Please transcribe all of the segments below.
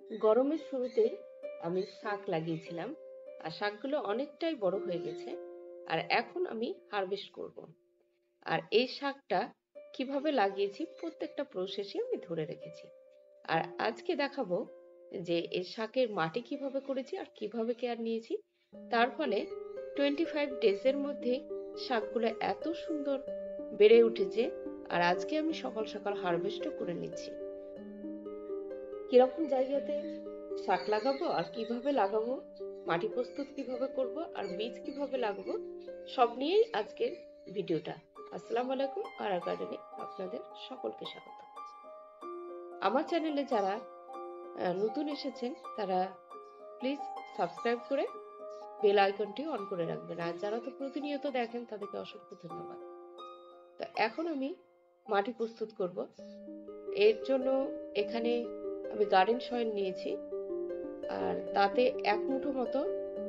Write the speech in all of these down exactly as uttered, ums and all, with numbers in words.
গরমের শুরুতেই আমি শাক লাগিয়েছিলাম, আর শাকগুলো অনেকটাই বড় হয়ে গেছে। আর এখন আমি হারভেস্ট করব। আর এই শাকটা কিভাবে লাগিয়েছি প্রত্যেকটা প্রসেসই আমি ধরে রেখেছি। আর আজকে দেখাবো যে এই শাকের মাটি কিভাবে করেছি আর কিভাবে কেয়ার নিয়েছি। তার ফলে টোয়েন্টি ফাইভ ডেজের মধ্যে শাকগুলো এত সুন্দর বেড়ে উঠেছে। আর আজকে আমি সকাল সকাল হারভেস্টও করে নিচ্ছি। কিরকম জায়গাতে শাক লাগাবো আর কিভাবে লাগাবো, মাটি প্রস্তুত কিভাবে করব আর বীজ কিভাবে লাগাবো, সব নিয়েই আজকের ভিডিওটা। আসসালামু আলাইকুম, আর গার্ডেনে আপনাদের সকলকে স্বাগত। আমার চ্যানেলে যারা নতুন এসেছেন তারা প্লিজ সাবস্ক্রাইব করে বেল আইকনটি অন করে রাখবেন, আর যারা তো প্রতিনিয়ত দেখেন তাদেরকে অসংখ্য ধন্যবাদ। তো এখন আমি মাটি প্রস্তুত করব। এর জন্য এখানে আমি গার্ডেন সয়েল নিয়েছি, আর তাতে এক মুঠো মতো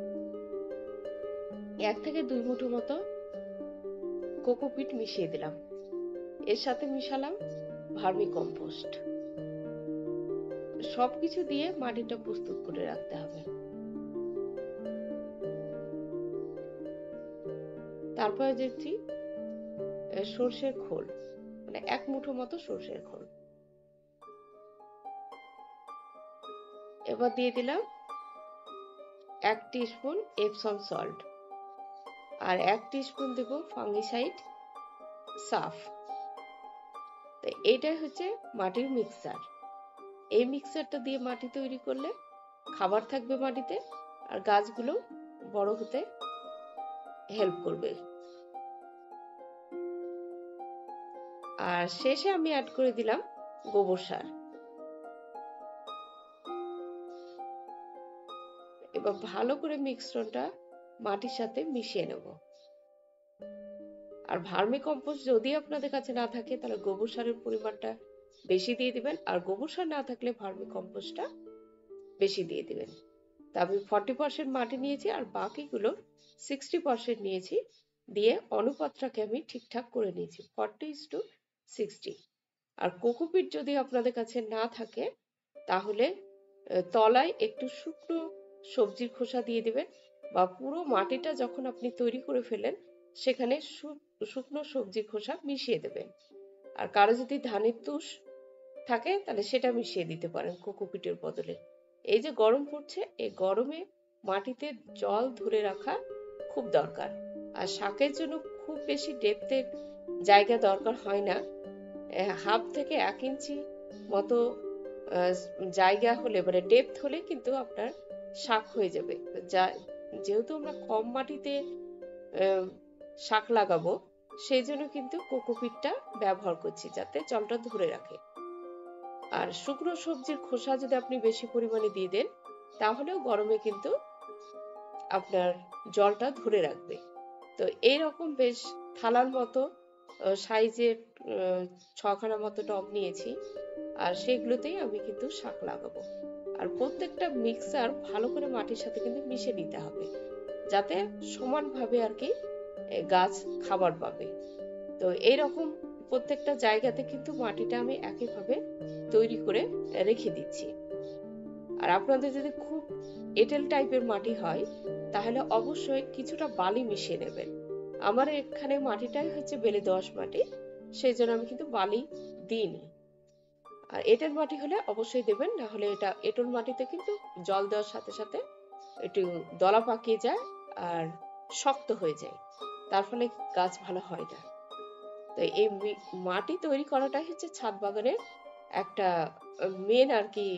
এক থেকে দুই মুঠো মতো কোকোপিট মিশিয়ে দিলাম। এর সাথে মিশালাম ভার্মি কম্পোস্ট। সবকিছু দিয়ে মাটিটা প্রস্তুত করে রাখতে হবে। তারপরে দিচ্ছি সর্ষের খোল, মানে এক মুঠো মতো সর্ষের খোল। এবার দিয়ে দিলাম এক টিস্পুন এপসম সল্ট, আর এক টিস্পুন দেব ফাঙ্গিসাইড সাফ। তো এইটাই হচ্ছে মাটির মিক্সার। এই মিক্সারটা দিয়ে মাটি তৈরি করলে খাবার থাকবে মাটিতে, আর গাছগুলো বড় হতে হেল্প করবে। আর শেষে আমি অ্যাড করে দিলাম গোবর সার। এবার ভালো করে মিশ্রণটা মাটির সাথে মিশিয়ে নেব। আর ভার্মি কম্পোস্ট যদি আপনাদের কাছে না থাকে তাহলে গোবর সারের পরিমাণটা বেশি দিয়ে দিবেন, আর গোবর সার না থাকলে ভার্মি কম্পোস্টটা বেশি দিয়ে দিবেন। তা আমি ফর্টি পার্সেন্ট মাটি নিয়েছি আর বাকিগুলো সিক্সটি পার্সেন্ট নিয়েছি, দিয়ে অনুপাতটাকে আমি ঠিকঠাক করে নিয়েছি ফর্টি ইস টু সিক্সটি। আর কোকোপিট যদি আপনাদের কাছে না থাকে তাহলে তলায় একটু শুকনো সবজির খোসা দিয়ে দিবেন, বা পুরো মাটিটা যখন আপনি তৈরি করে ফেলেন সেখানে শুকনো সবজির খোসা মিশিয়ে দেবেন। আর কারো যদি ধানের তুষ থাকে তাহলে সেটা মিশিয়ে দিতে পারেন কোকোপিটের বদলে। এই যে গরম পড়ছে, এই গরমে মাটিতে জল ধরে রাখা খুব দরকার। আর শাকের জন্য খুব বেশি ডেপথের জায়গা দরকার হয় না। হাফ থেকে এক ইঞ্চি মতো জায়গা হলে, মানে ডেপথ হলে কিন্তু আপনার শাক হয়ে যাবে। যা যেহেতু আমরা কম মাটিতে শাক লাগাবো, সেই জন্য কিন্তু কোকোপিটটা ব্যবহার করছি যাতে জলটা ধরে রাখে। আর শুকনো সবজির খোসা যদি আপনি বেশি পরিমাণে দিয়ে দেন তাহলেও গরমে কিন্তু আপনার জলটা ধরে রাখবে। তো এইরকম বেশ থালার মতো সাইজের ছখানা মতো টব নিয়েছি, আর সেগুলোতেই আমি কিন্তু শাক লাগাবো। আর প্রত্যেকটা মিক্সার ভালো করে মাটির সাথে কিন্তু মিশে নিতে হবে যাতে সমানভাবে আর কি গাছ খাবার পাবে। তো এইরকম প্রত্যেকটা জায়গাতে কিন্তু মাটিটা আমি একইভাবে তৈরি করে রেখে দিচ্ছি। আর আপনাদের যদি খুব এঁটেল টাইপের মাটি হয় তাহলে অবশ্যই কিছুটা বালি মিশিয়ে নেবেন। আমার এখানে মাটিটাই হচ্ছে বেলে দোআঁশ মাটি, সেই জন্য আমি কিন্তু বালি দিইনি। আর এঁটেল মাটি হলে অবশ্যই দেবেন, না হলে এটা এঁটেল মাটিতে কিন্তু জল দেওয়ার সাথে সাথে একটু দলা পাকিয়ে যায় আর শক্ত হয়ে যায়, তার ফলে গাছ ভালো হয় না। তো এই মাটি তৈরি করাটাই হচ্ছে ছাদ বাগানের একটা মেন আর কি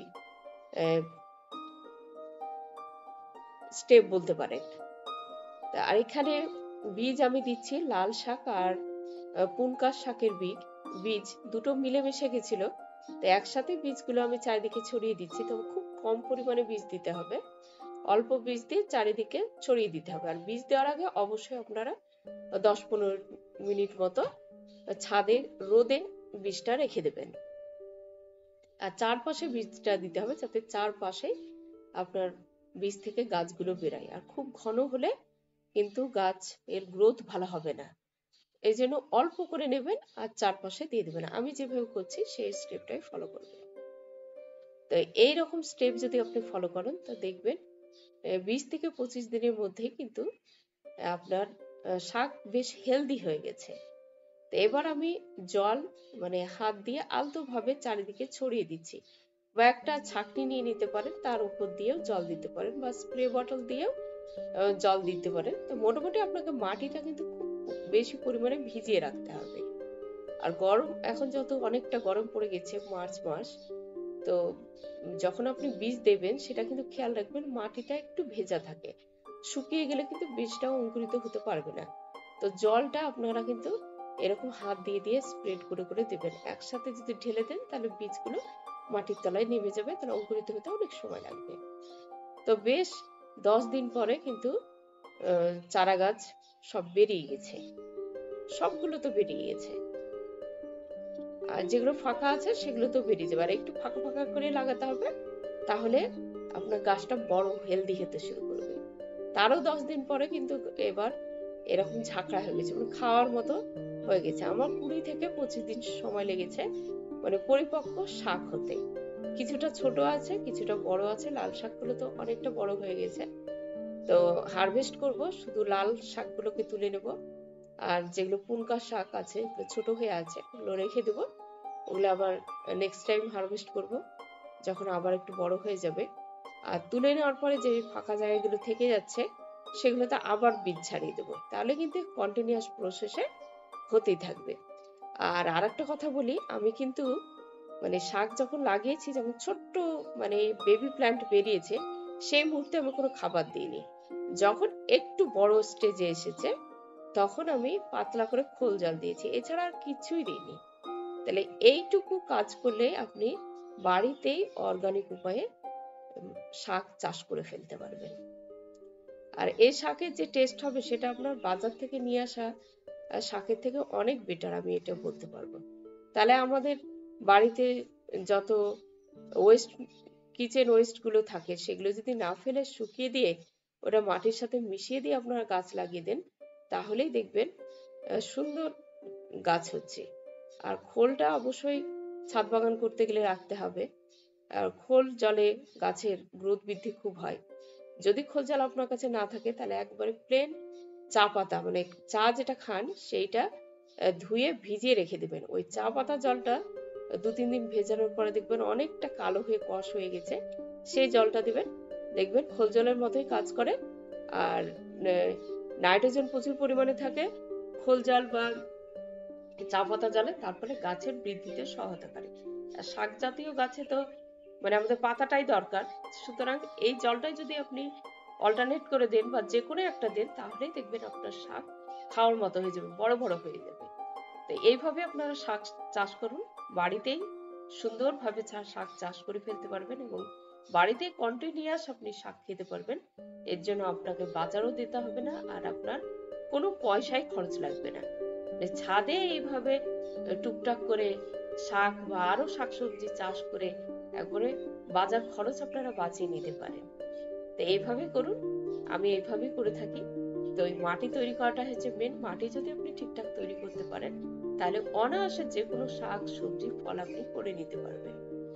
স্টেপ বলতে পারেন। আর এখানে বীজ আমি দিচ্ছি লাল শাক আর পুনকাশ শাকের বীজ বীজ দুটো মিলেমিশে গেছিল, তো একসাথে বীজগুলো আমি চারিদিকে ছড়িয়ে দিচ্ছি। তো খুব কম পরিমাণে বীজ দিতে হবে, অল্প বীজ দিয়ে চারিদিকে ছড়িয়ে দিতে হবে। আর বীজ দেওয়ার আগে অবশ্যই আপনারা দশ পনেরো মিনিট মতো ছাদে রোদে বীজটা রেখে দেবেন। আর চারপাশে বীজটা দিতে হবে যাতে চারপাশে আপনার বীজ থেকে গাছগুলো বেরায়। আর খুব ঘন হলে কিন্তু গাছ এর গ্রোথ ভালো হবে না, এই জন্য অল্প করে নেবেন আর চারপাশে দিয়ে দেবেন। আমি যেভাবে করছি সেই স্টেপটাই ফলো করবেন। তো এইরকম স্টেপ যদি আপনি ফলো করেন তো দেখবেন বিশ থেকে পঁচিশ দিনের মধ্যেই কিন্তু আপনার শাক বেশ হেলদি হয়ে গেছে। তো এবার আমি জল মানে হাত দিয়ে আলতো ভাবে চারিদিকে ছড়িয়ে দিচ্ছি, বা একটা ছাঁকনি নিয়ে নিতে পারেন, তার উপর দিয়েও জল দিতে পারেন, বা স্প্রে বটল দিয়েও জল দিতে পারেন। তো মোটামুটি আপনাকে মাটিটা কিন্তু খুব বেশি পরিমাণে ভিজিয়ে রাখতে হবে। আর গরম এখন যত অনেকটা গরম পড়ে গেছে, মার্চ মাস, তো যখন আপনি বীজ দেবেন সেটা কিন্তু খেয়াল রাখবেন মাটিটা একটু ভেজা থাকে, শুকিয়ে গেলে কিন্তু বীজটাও অঙ্কুরিত হতে পারবে না। তো জলটা আপনারা কিন্তু এরকম হাত দিয়ে দিয়ে স্প্রেড করে করে দেবেন। একসাথে যদি ঢেলে দেন তাহলে বীজগুলো মাটির তলায় নেমে যাবে, তাহলে অঙ্কুরিত হতে অনেক সময় লাগবে। তো বেশ দশ দিন পরে কিন্তু চারা গাছ সব বেরিয়ে গেছে, সবগুলো তো বেরিয়ে গেছে, আর যেগুলো ফাঁকা আছে সেগুলো তো বেরিয়ে যাবে। আর একটু ফাঁকা ফাঁকা করে লাগাতে হবে, তাহলে আপনার গাছটা বড় হেলদি হতে শুরু করবে। তারও দশ দিন পরে কিন্তু এবার এরকম ঝাঁকড়া হয়ে গেছে, মানে খাওয়ার মতো হয়ে গেছে। আমার কুড়ি থেকে পঁচিশ দিন সময় লেগেছে মানে পরিপক্ক শাক হতে। কিছুটা ছোট আছে, কিছুটা বড় আছে। লাল শাকগুলো তো অনেকটা বড় হয়ে গেছে। তো হারভেস্ট করব, শুধু লাল শাকগুলোকে তুলে নেব, আর যেগুলো পুনকা শাক আছে ছোট হয়ে আছে ওগুলো রেখে দেবো। ওগুলো আবার নেক্সট টাইম হারভেস্ট করব যখন আবার একটু বড় হয়ে যাবে। আর তুলে নেওয়ার পরে যে ফাঁকা জায়গাগুলো থেকে যাচ্ছে সেগুলোতে আবার বীজ ছাড়িয়ে দেবো, তাহলে কিন্তু কন্টিনিউয়াস প্রসেসে হতেই থাকবে। আর আরেকটা কথা বলি, আমি কিন্তু মানে শাক যখন লাগিয়েছি, যখন ছোট্ট মানে বেবি প্ল্যান্ট বেরিয়েছে সেই মুহূর্তে আমি কোনো খাবার দিইনি। যখন একটু বড় স্টেজে এসেছে তখন আমি পাতলা করে খোল জল দিয়েছি, এছাড়া আর কিছুই দিইনি। তাহলে এইটুকু কাজ করলে আপনি বাড়িতেই অর্গানিক উপায়ে শাক চাষ করে ফেলতে পারবেন। আর এই শাকের যে টেস্ট হবে সেটা আপনার বাজার থেকে নিয়ে আসা শাকের থেকে অনেক বেটার, আমি এটা বলতে পারবো। তাহলে আমাদের বাড়িতে যত ওয়েস্ট কিচেন ওয়েস্ট গুলো থাকে সেগুলো যদি না ফেলে শুকিয়ে দিয়ে ওটা মাটির সাথে মিশিয়ে দিয়ে আপনারা গাছ লাগিয়ে দেন, তাহলেই দেখবেন সুন্দর গাছ হচ্ছে। আর খোলটা অবশ্যই ছাদ বাগান করতে গেলে রাখতে হবে। আর খোল জলে গাছের গ্রোথ বৃদ্ধি খুব হয়। যদি খোল জল আপনার কাছে না থাকে তাহলে একবারে প্লেন চা পাতা, মানে চা যেটা খান সেইটা ধুয়ে ভিজিয়ে রেখে দিবেন। ওই চা পাতা জলটা দু তিন দিন ভেজানোর পরে দেখবেন অনেকটা কালো হয়ে কষ হয়ে গেছে, সেই জলটা দিবেন, দেখবেন খোল জলের মতোই কাজ করে। আর নাইট্রোজেন প্রচুর পরিমাণে থাকে খোল জল বা চা পাতা জলে, তারপরে গাছের বৃদ্ধিতে সহায়তা করে। আর শাক জাতীয় গাছে তো মানে আমাদের পাতাটাই দরকার, সুতরাং এই জলটাই যদি আপনি অল্টারনেট করে দেন বা যে কোনো একটা দেন, তাহলেই দেখবেন আপনার শাক খাওয়ার মতো হয়ে যাবে, বড় বড় হয়ে যাবে। তো এইভাবে আপনারা শাক চাষ করুন, বাড়িতেই সুন্দরভাবে শাক চাষ করে ফেলতে পারবেন এবং বাড়িতে কন্টিনিউয়াস আপনি শাক খেতে পারবেন। এর জন্য আপনাকে বাজারও দিতে হবে না, আর আপনার কোনো পয়সাই খরচ লাগবে না। ছাদে এইভাবে টুকটাক করে শাক বা আরো শাকসবজি চাষ করে একবারে বাজার খরচ আপনারা বাঁচিয়ে নিতে পারেন। তো এইভাবে করুন, আমি এইভাবেই করে থাকি। তো ওই মাটি তৈরি করাটা হচ্ছে মেন। মাটি যদি আপনি ঠিকঠাক তৈরি করতে পারেন তাহলে অনায়াসে যে কোনো শাক সবজি ফল আপনি করে নিতে পারবেন।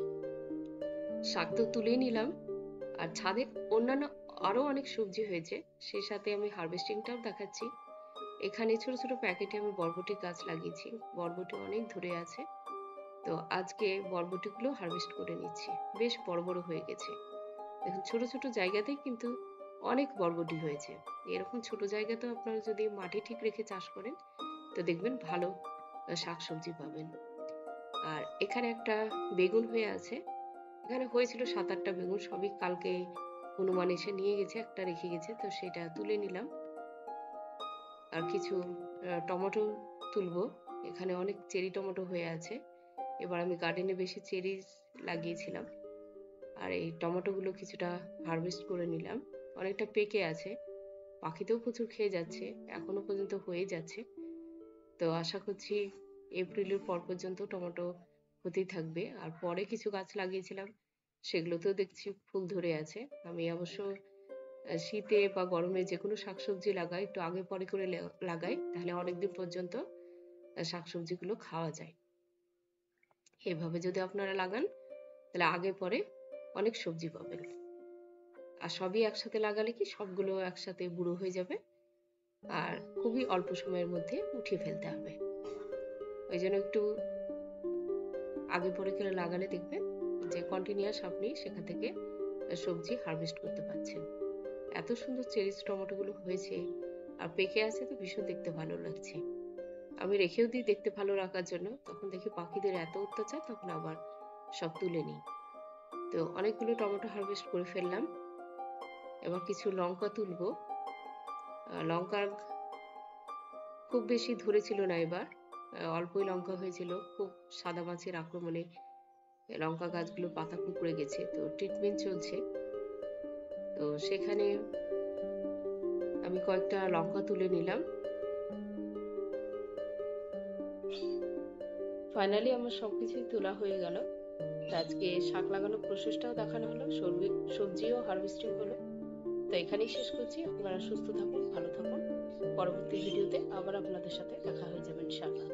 শাক তো তুলে নিলাম, আর ছাদে অন্যান্য আরো অনেক সবজি হয়েছে, সেই সাথে আমি হারভেস্টিংটাও দেখাচ্ছি। এখানে ছোট ছোট প্যাকেটে আমি বরবটি গাছ লাগিয়েছি, বরবটি অনেক ধরে আছে। তো আজকে বরবটি গুলো হারভেস্ট করে নিচ্ছি, বেশ বড় বড় হয়ে গেছে। দেখুন ছোট ছোট জায়গাতেই কিন্তু অনেক বরবটি হয়েছে। এরকম ছোট জায়গাতেও আপনারা যদি মাটি ঠিক রেখে চাষ করেন তো দেখবেন ভালো শাকসবজি পাবেন। আর এখানে একটা বেগুন হয়ে আছে, এখানে হয়েছিল সাত আটটা বেগুন, সবই কালকে হনুমান এসে নিয়ে গেছে, একটা রেখে গেছে, তো সেটা তুলে নিলাম। আর কিছু টমেটো তুলবো, এখানে অনেক চেরি টমেটো হয়ে আছে। এবার আমি গার্ডেনে বেশি চেরি লাগিয়েছিলাম, আর এই টমেটো গুলো কিছুটা হারভেস্ট করে নিলাম। অনেকটা পেকে আছে, পাখিতেও প্রচুর খেয়ে যাচ্ছে, এখনো পর্যন্ত হয়ে যাচ্ছে। তো আশা করছি এপ্রিলের পর পর্যন্ত টমেটো হতেই থাকবে। আর পরে কিছু গাছ লাগিয়েছিলাম সেগুলোতেও দেখছি ফুল ধরে আছে। আমি অবশ্য শীতে বা গরমে যে কোনো শাকসবজি লাগাই একটু আগে পরে করে লাগাই, তাহলে অনেকদিন পর্যন্ত শাকসবজিগুলো খাওয়া যায়। এভাবে যদি আপনারা লাগান তাহলে আগে পরে অনেক সবজি পাবেন। আর সবই একসাথে লাগালে কি সবগুলো একসাথে বুড়ো হয়ে যাবে, আর খুবই অল্প সময়ের মধ্যে উঠিয়ে ফেলতে হবে। ওই জন্য একটু আগে পরে করে লাগালে দেখবেন যে কন্টিনিউয়াস আপনি সেখান থেকে সবজি হারভেস্ট করতে পারছেন। এত সুন্দর চেরিস টমেটো গুলো হয়েছে, আর পেকে আছে তো ভীষণ দেখতে ভালো লাগছে। আমি রেখেও দিই দেখতে ভালো রাখার জন্য, তখন দেখি পাখিদের এত অত্যাচার, তখন আবার সব তুলে নিই। তো অনেকগুলো টমেটো হারভেস্ট করে ফেললাম। এবার কিছু লঙ্কা তুলবো। লঙ্কা খুব বেশি ধরেছিল না এবার, অল্পই লঙ্কা হয়েছিল। খুব সাদা মাছির আক্রমণে লঙ্কা গাছগুলো পাতা কুঁকড়ে গেছে, তো ট্রিটমেন্ট চলছে। তো সেখানে আমি কয়েকটা লঙ্কা তুলে নিলাম। ফাইনালি আমার সবকিছুই তোলা হয়ে গেল। আজকে শাক লাগানোর প্রসেসটাও দেখানো হলো, সবজিও হারভেস্টিং হলো। তো এখানেই শেষ করছি। আপনারা সুস্থ থাকুন, ভালো থাকুন। পরবর্তী ভিডিওতে আবার আপনাদের সাথে দেখা হয়ে যাবে ইনশাআল্লাহ।